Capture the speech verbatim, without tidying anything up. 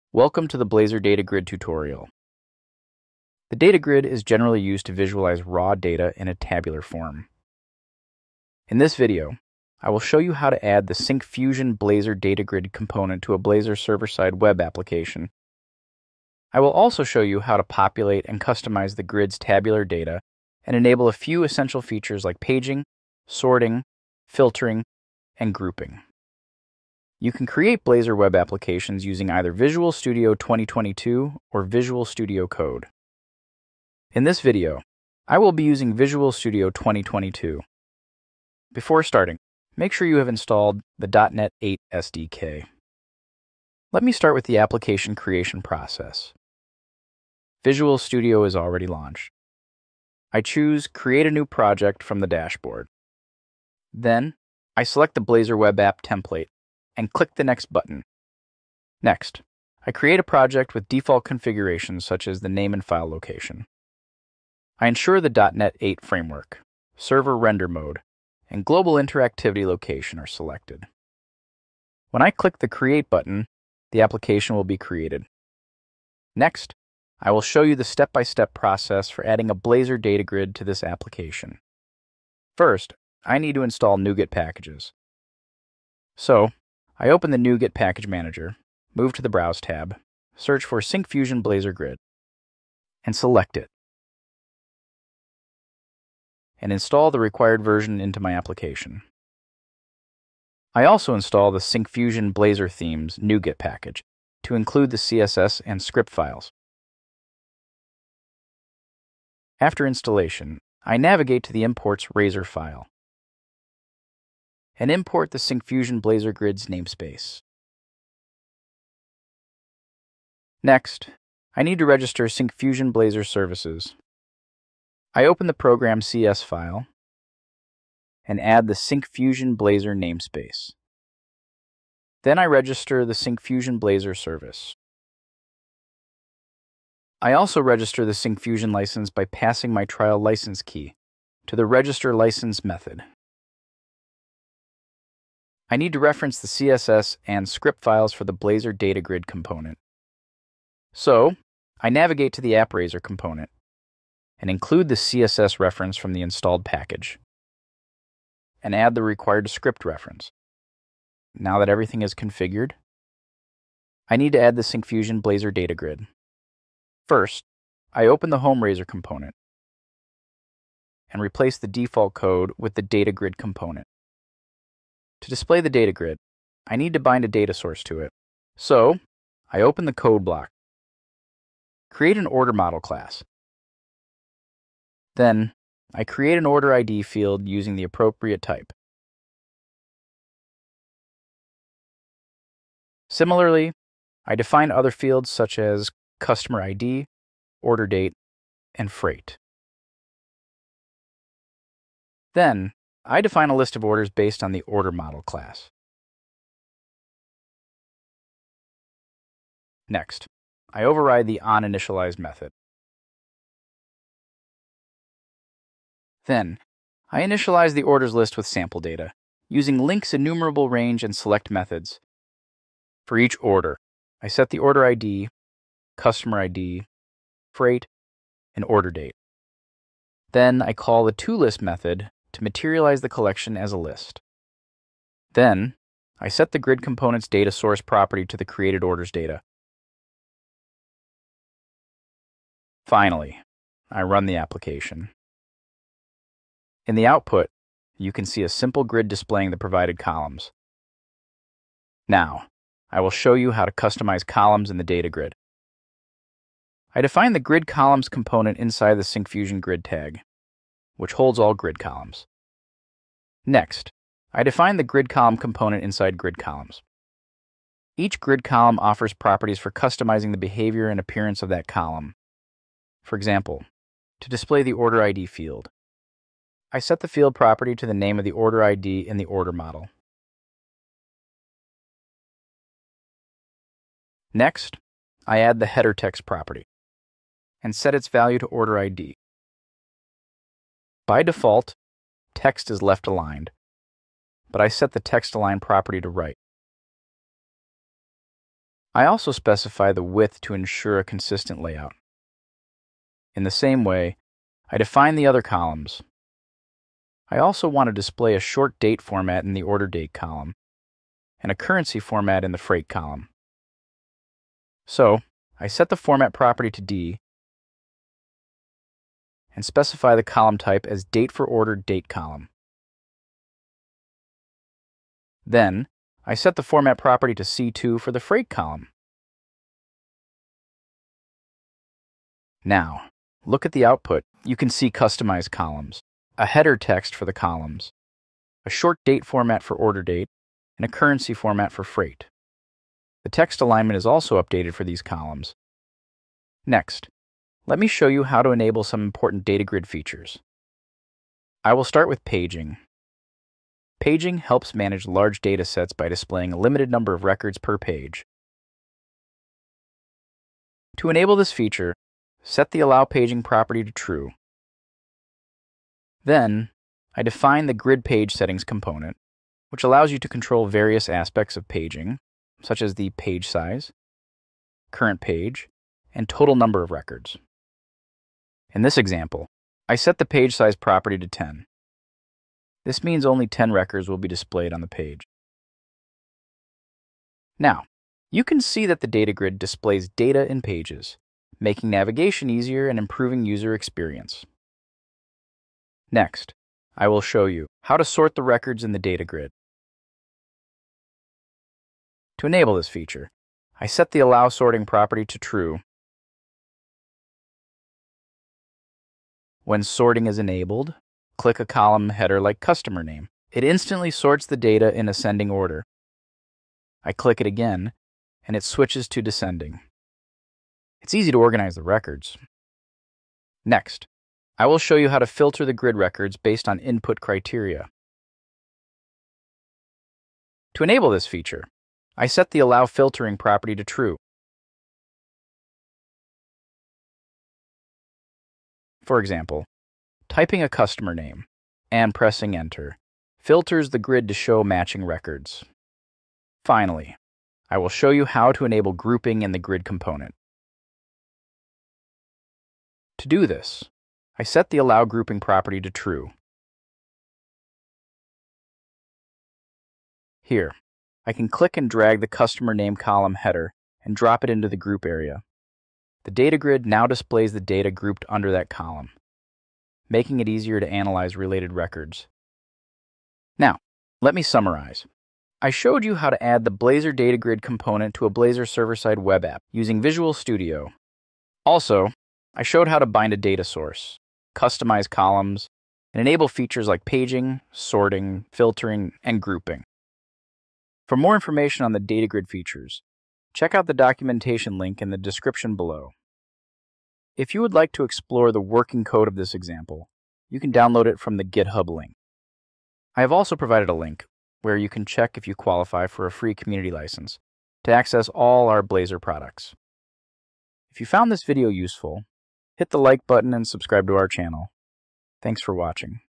Welcome to the Blazor DataGrid tutorial. The DataGrid is generally used to visualize raw data in a tabular form. In this video, I will show you how to add the Syncfusion Blazor DataGrid component to a Blazor server-side web application. I will also show you how to populate and customize the grid's tabular data and enable a few essential features like paging, sorting, filtering, and grouping. You can create Blazor web applications using either Visual Studio twenty twenty-two or Visual Studio Code. In this video, I will be using Visual Studio twenty twenty-two. Before starting, make sure you have installed the dot net eight S D K. Let me start with the application creation process. Visual Studio is already launched. I choose Create a New Project from the dashboard. Then, I select the Blazor Web App template and click the Next button. Next, I create a project with default configurations such as the name and file location. I ensure the dot net eight framework, server render mode, and global interactivity location are selected. When I click the Create button, the application will be created. Next, I will show you the step-by-step process for adding a Blazor DataGrid to this application. First, I need to install NuGet packages. So, I open the NuGet Package Manager, move to the Browse tab, search for Syncfusion Blazor Grid, and select it, and install the required version into my application. I also install the Syncfusion Blazor Themes NuGet package to include the C S S and script files. After installation, I navigate to the Imports Razor file and import the Syncfusion Blazor Grid's namespace. Next, I need to register Syncfusion Blazor services. I open the program C S file and add the Syncfusion Blazor namespace. Then I register the Syncfusion Blazor service. I also register the Syncfusion license by passing my trial license key to the Register License method. I need to reference the C S S and script files for the Blazor DataGrid component. So, I navigate to the AppRaiser component and include the C S S reference from the installed package, and add the required script reference. Now that everything is configured, I need to add the Syncfusion Blazor DataGrid. First, I open the Home Razor component and replace the default code with the DataGrid component. To display the data grid, I need to bind a data source to it. So, I open the code block, create an order model class. Then, I create an order I D field using the appropriate type. Similarly, I define other fields such as customer I D, order date, and freight. Then, I define a list of orders based on the order model class. Next, I override the onInitialized method. Then, I initialize the orders list with sample data, using links enumerable range and select methods. For each order, I set the order I D, customer I D, freight, and order date. Then I call the toList method to materialize the collection as a list. Then, I set the grid component's data source property to the created orders data. Finally, I run the application. In the output, you can see a simple grid displaying the provided columns. Now, I will show you how to customize columns in the data grid. I define the grid columns component inside the Syncfusion grid tag, which holds all grid columns. Next, I define the grid column component inside grid columns. Each grid column offers properties for customizing the behavior and appearance of that column. For example, to display the order I D field, I set the field property to the name of the order I D in the order model. Next, I add the header text property and set its value to order I D. By default, text is left aligned, but I set the text align property to right. I also specify the width to ensure a consistent layout. In the same way, I define the other columns. I also want to display a short date format in the order date column and a currency format in the freight column. So, I set the format property to D and specify the column type as date for ordered date column. Then, I set the format property to C two for the freight column. Now, look at the output. You can see customized columns, a header text for the columns, a short date format for order date, and a currency format for freight. The text alignment is also updated for these columns. Next, let me show you how to enable some important DataGrid features. I will start with paging. Paging helps manage large data sets by displaying a limited number of records per page. To enable this feature, set the Allow Paging property to True. Then, I define the Grid Page Settings component, which allows you to control various aspects of paging, such as the page size, current page, and total number of records. In this example, I set the page size property to ten. This means only ten records will be displayed on the page. Now, you can see that the DataGrid displays data in pages, making navigation easier and improving user experience. Next, I will show you how to sort the records in the DataGrid. To enable this feature, I set the Allow Sorting property to True. When sorting is enabled, click a column header like Customer Name. It instantly sorts the data in ascending order. I click it again, and it switches to descending. It's easy to organize the records. Next, I will show you how to filter the grid records based on input criteria. To enable this feature, I set the Allow Filtering property to True. For example, typing a customer name and pressing Enter filters the grid to show matching records. Finally, I will show you how to enable grouping in the grid component. To do this, I set the Allow Grouping property to True. Here, I can click and drag the customer name column header and drop it into the group area. The DataGrid now displays the data grouped under that column, making it easier to analyze related records. Now, let me summarize. I showed you how to add the Blazor DataGrid component to a Blazor server-side web app using Visual Studio. Also, I showed how to bind a data source, customize columns, and enable features like paging, sorting, filtering, and grouping. For more information on the DataGrid features, check out the documentation link in the description below. If you would like to explore the working code of this example, you can download it from the GitHub link. I have also provided a link where you can check if you qualify for a free community license to access all our Blazor products. If you found this video useful, hit the like button and subscribe to our channel. Thanks for watching.